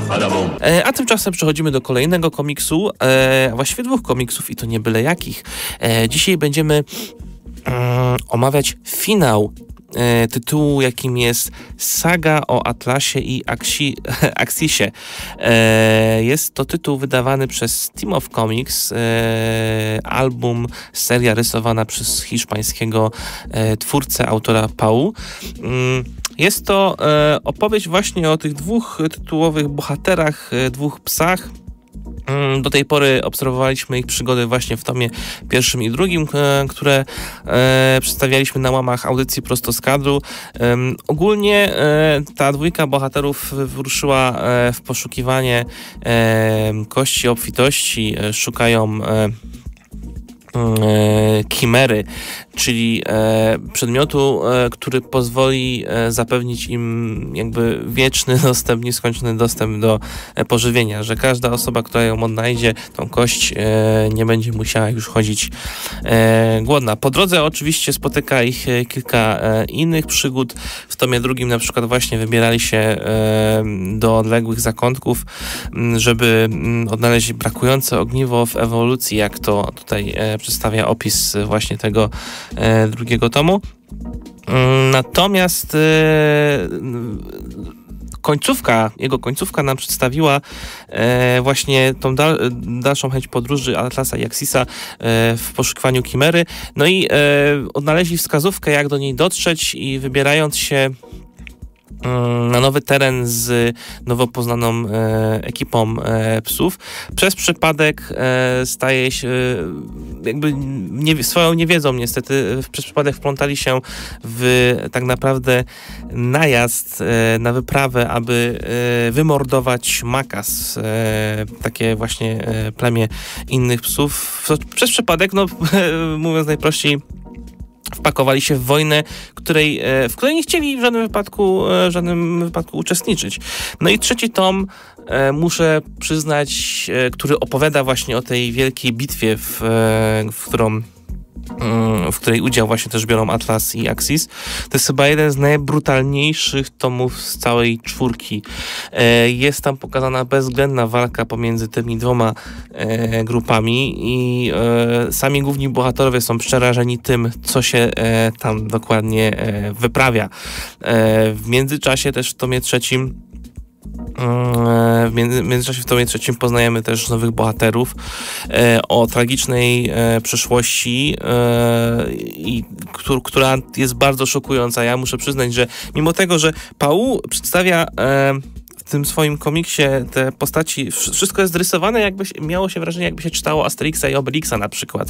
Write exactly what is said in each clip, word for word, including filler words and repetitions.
E, a tymczasem przechodzimy do kolejnego komiksu, e, a właściwie dwóch komiksów i to nie byle jakich. E, dzisiaj będziemy mm, omawiać finał e, tytułu, jakim jest Saga o Atlasie i Axi, Axisie. E, jest to tytuł wydawany przez Team of Comics, e, album, seria rysowana przez hiszpańskiego e, twórcę, autora Pau. Mm, Jest to e, opowieść właśnie o tych dwóch tytułowych bohaterach, e, dwóch psach. Mm, do tej pory obserwowaliśmy ich przygody właśnie w tomie pierwszym i drugim, e, które e, przedstawialiśmy na łamach audycji prosto z kadru. E, ogólnie e, ta dwójka bohaterów wyruszyła e, w poszukiwanie e, kości obfitości, e, szukają e, Chimery, czyli e, przedmiotu, e, który pozwoli e, zapewnić im jakby wieczny dostęp, nieskończony dostęp do e, pożywienia, że każda osoba, która ją odnajdzie, tą kość, e, nie będzie musiała już chodzić e, głodna. Po drodze oczywiście spotyka ich e, kilka e, innych przygód. W tomie drugim na przykład właśnie wybierali się e, do odległych zakątków, m, żeby m, odnaleźć brakujące ogniwo w ewolucji, jak to tutaj e, przedstawia opis właśnie tego e, drugiego tomu. Natomiast e, końcówka, jego końcówka nam przedstawiła e, właśnie tą dal, dalszą chęć podróży Atlasa i Axisa e, w poszukiwaniu Chimery. No i e, odnaleźli wskazówkę, jak do niej dotrzeć, i wybierając się na nowy teren z nowo poznaną e, ekipą e, psów, przez przypadek e, staje się e, jakby nie, swoją niewiedzą niestety, przez przypadek wplątali się w tak naprawdę najazd e, na wyprawę, aby e, wymordować Makas, e, takie właśnie e, plemię innych psów. Przez przypadek, no mówiąc najprościej, wpakowali się w wojnę, której, w której nie chcieli w żadnym wypadku, w żadnym wypadku uczestniczyć. No i trzeci tom, muszę przyznać, który opowiada właśnie o tej wielkiej bitwie, w, w którą w której udział właśnie też biorą Atlas i Axis. To jest chyba jeden z najbrutalniejszych tomów z całej czwórki. Jest tam pokazana bezwzględna walka pomiędzy tymi dwoma grupami i sami główni bohaterowie są przerażeni tym, co się tam dokładnie wyprawia. W międzyczasie też w tomie trzecim W międzyczasie w tomie trzecim poznajemy też nowych bohaterów e, o tragicznej e, przeszłości, e, i, któr, która jest bardzo szokująca. Ja muszę przyznać, że mimo tego, że Pau przedstawia e, w tym swoim komiksie te postaci, wszystko jest rysowane, jakby miało się wrażenie, jakby się czytało Asterixa i Obelixa na przykład.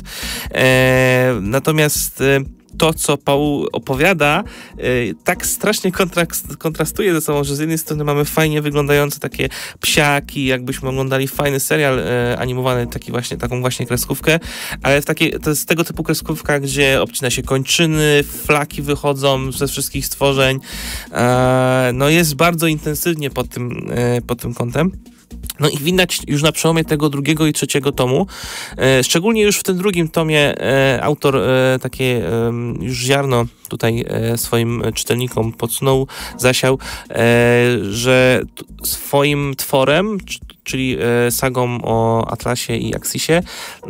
E, natomiast e, to, co Pau opowiada, yy, tak strasznie kontrast, kontrastuje ze sobą, że z jednej strony mamy fajnie wyglądające takie psiaki, jakbyśmy oglądali fajny serial yy, animowany, taki właśnie, taką właśnie kreskówkę, ale w takie, to jest tego typu kreskówka, gdzie obcina się kończyny, flaki wychodzą ze wszystkich stworzeń. Yy, no jest bardzo intensywnie pod tym, yy, pod tym kątem. No i widać już na przełomie tego drugiego i trzeciego tomu, e, szczególnie już w tym drugim tomie e, autor e, takie e, już ziarno tutaj e, swoim czytelnikom podsunął, zasiał, e, że t- swoim tworem, c- czyli e, sagą o Atlasie i Axisie, e,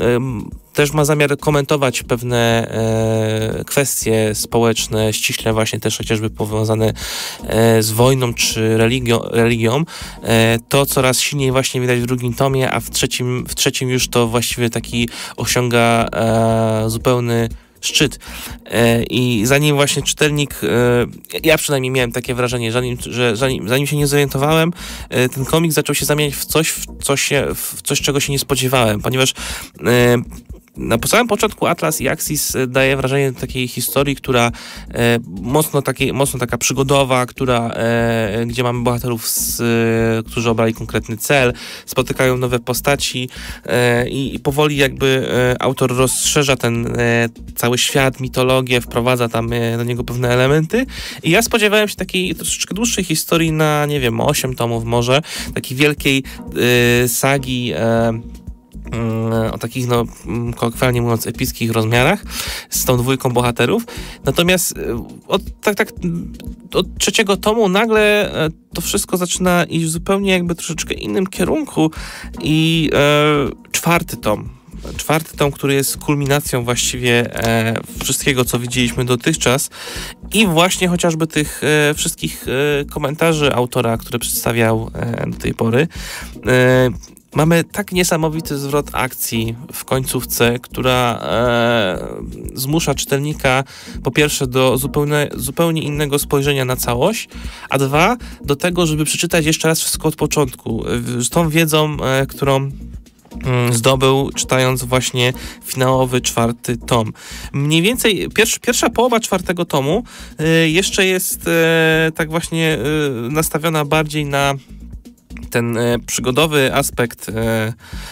też ma zamiar komentować pewne e, kwestie społeczne, ściśle właśnie też chociażby powiązane e, z wojną czy religią. religią. E, to coraz silniej właśnie widać w drugim tomie, a w trzecim, w trzecim już to właściwie taki osiąga e, zupełny szczyt. E, I zanim właśnie czytelnik, e, ja przynajmniej miałem takie wrażenie, zanim, że zanim, zanim się nie zorientowałem, e, ten komik zaczął się zamieniać w coś, w coś, się, w coś czego się nie spodziewałem, ponieważ e, na samym początku Atlas i Axis daje wrażenie takiej historii, która e, mocno, takie, mocno taka przygodowa, która, e, gdzie mamy bohaterów, z, e, którzy obrali konkretny cel, spotykają nowe postaci e, i, i powoli jakby e, autor rozszerza ten e, cały świat, mitologię, wprowadza tam e, do niego pewne elementy. I ja spodziewałem się takiej troszeczkę dłuższej historii na, nie wiem, osiem tomów może, takiej wielkiej e, sagi e, o takich, no, kolokwialnie mówiąc, epickich rozmiarach z tą dwójką bohaterów. Natomiast od, tak, tak, od trzeciego tomu nagle to wszystko zaczyna iść w zupełnie jakby troszeczkę innym kierunku i e, czwarty tom. Czwarty tom, który jest kulminacją właściwie e, wszystkiego, co widzieliśmy dotychczas i właśnie chociażby tych e, wszystkich e, komentarzy autora, które przedstawiał e, do tej pory. E, Mamy tak niesamowity zwrot akcji w końcówce, która e, zmusza czytelnika po pierwsze do zupełnie, zupełnie innego spojrzenia na całość, a dwa do tego, żeby przeczytać jeszcze raz wszystko od początku. Z tą wiedzą, e, którą zdobył, czytając właśnie finałowy czwarty tom. Mniej więcej pierwsza, pierwsza połowa czwartego tomu y, jeszcze jest y, tak właśnie y, nastawiona bardziej na ten e, przygodowy aspekt e,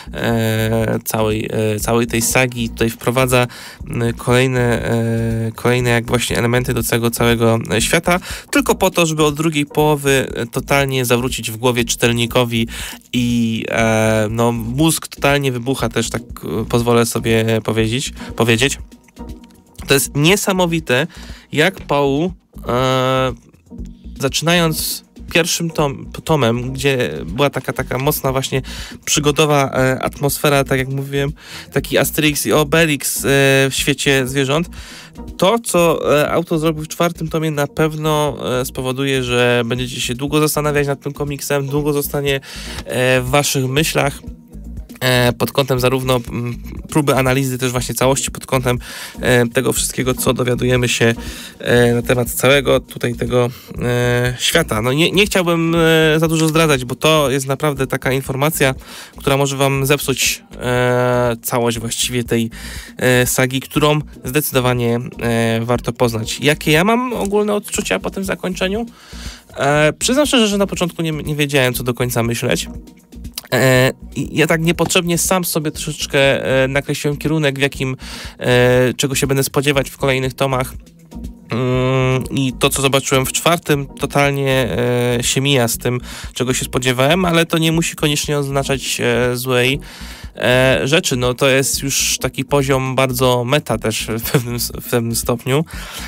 e, całej, e, całej tej sagi. Tutaj wprowadza e, kolejne, e, kolejne jak właśnie elementy do tego całego świata, tylko po to, żeby od drugiej połowy totalnie zawrócić w głowie czytelnikowi i e, no, mózg totalnie wybucha, też tak e, pozwolę sobie powiedzieć. powiedzieć. To jest niesamowite, jak Paul e, zaczynając pierwszym tom, tomem, gdzie była taka taka mocna właśnie przygodowa e, atmosfera, tak jak mówiłem, taki Asterix i Obelix e, w świecie zwierząt. To, co e, autor zrobił w czwartym tomie, na pewno e, spowoduje, że będziecie się długo zastanawiać nad tym komiksem, długo zostanie e, w waszych myślach. Pod kątem zarówno próby analizy też właśnie całości, pod kątem tego wszystkiego, co dowiadujemy się na temat całego tutaj tego świata. No nie, nie chciałbym za dużo zdradzać, bo to jest naprawdę taka informacja, która może wam zepsuć całość właściwie tej sagi, którą zdecydowanie warto poznać. Jakie ja mam ogólne odczucia po tym zakończeniu? Przyznam szczerze, że na początku nie, nie wiedziałem, co do końca myśleć. I ja tak niepotrzebnie sam sobie troszeczkę nakreśliłem kierunek, w jakim, czego się będę spodziewać w kolejnych tomach. I to, co zobaczyłem w czwartym, totalnie się mija z tym, czego się spodziewałem, ale to nie musi koniecznie oznaczać złej rzeczy. No to jest już taki poziom bardzo meta też w pewnym, w pewnym stopniu.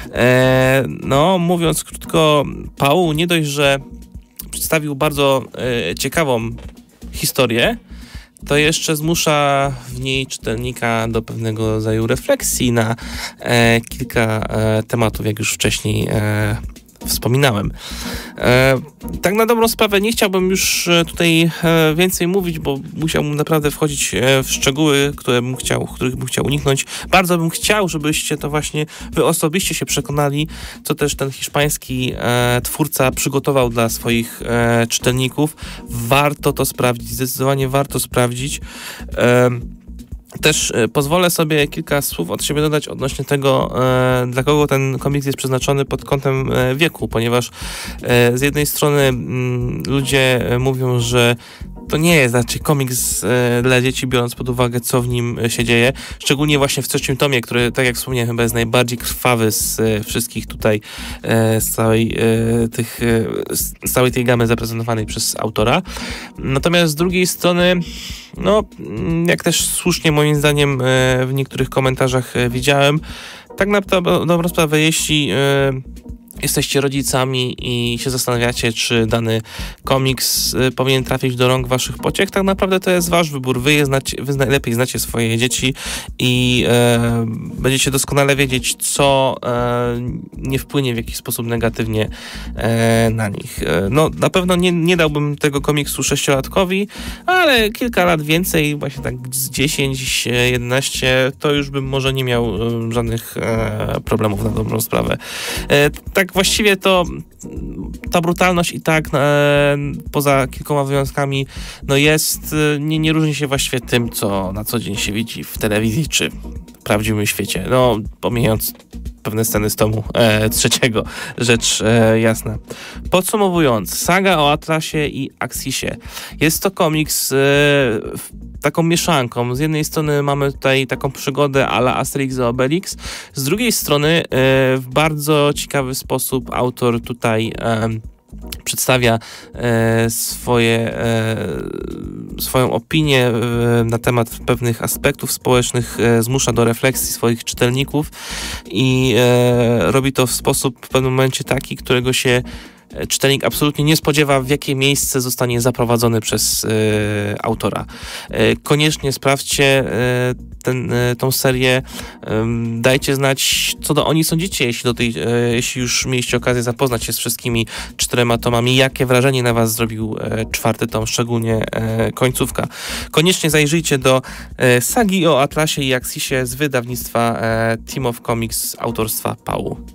No, mówiąc krótko, Paul nie dość, że przedstawił bardzo ciekawą historię, to jeszcze zmusza w niej czytelnika do pewnego rodzaju refleksji na e, kilka e, tematów, jak już wcześniej e, wspominałem. E, tak na dobrą sprawę nie chciałbym już tutaj e, więcej mówić, bo musiałbym naprawdę wchodzić e, w szczegóły, które bym chciał, których bym chciał uniknąć. Bardzo bym chciał, żebyście to właśnie wy osobiście się przekonali, co też ten hiszpański e, twórca przygotował dla swoich e, czytelników. Warto to sprawdzić, zdecydowanie warto sprawdzić. E, Też e, pozwolę sobie kilka słów od siebie dodać odnośnie tego, e, dla kogo ten komiks jest przeznaczony pod kątem e, wieku, ponieważ e, z jednej strony m, ludzie e, mówią, że to nie jest raczej komiks e, dla dzieci, biorąc pod uwagę, co w nim się dzieje. Szczególnie właśnie w trzecim tomie, który, tak jak wspomniałem, chyba jest najbardziej krwawy z e, wszystkich tutaj, e, z, całej, e, tych, e, z całej tej gamy zaprezentowanej przez autora. Natomiast z drugiej strony, no, jak też słusznie moim zdaniem e, w niektórych komentarzach e, widziałem, tak na dobrą sprawę, jeśli e, jesteście rodzicami i się zastanawiacie, czy dany komiks y, powinien trafić do rąk waszych pociech, tak naprawdę to jest wasz wybór. Wy, je znacie, wy najlepiej znacie swoje dzieci i e, będziecie doskonale wiedzieć, co e, nie wpłynie w jakiś sposób negatywnie e, na nich. E, no, na pewno nie, nie dałbym tego komiksu sześciolatkowi, ale kilka lat więcej, właśnie tak z dziesięć, jedenaście, to już bym może nie miał e, żadnych e, problemów na dobrą sprawę. E, tak właściwie to ta brutalność i tak e, poza kilkoma wyjątkami no jest, nie, nie różni się właściwie tym, co na co dzień się widzi w telewizji czy w prawdziwym świecie. No, pomijając pewne sceny z tomu e, trzeciego, rzecz e, jasna. Podsumowując, saga o Atrasie i Axisie. Jest to komiks e, taką mieszanką. Z jednej strony mamy tutaj taką przygodę a la Asterix i Obelix, z drugiej strony e, w bardzo ciekawy sposób autor tutaj e, przedstawia e, swoje, e, swoją opinię e, na temat pewnych aspektów społecznych, e, zmusza do refleksji swoich czytelników i e, robi to w sposób w pewnym momencie taki, którego się czytelnik absolutnie nie spodziewa, w jakie miejsce zostanie zaprowadzony przez e, autora. E, koniecznie sprawdźcie e, ten, e, tą serię. E, dajcie znać, co do oni sądzicie, jeśli, do tej, e, jeśli już mieliście okazję zapoznać się z wszystkimi czterema tomami. Jakie wrażenie na was zrobił e, czwarty tom, szczególnie e, końcówka. Koniecznie zajrzyjcie do e, sagi o Atlasie i Axisie z wydawnictwa e, Team of Comics autorstwa Pału.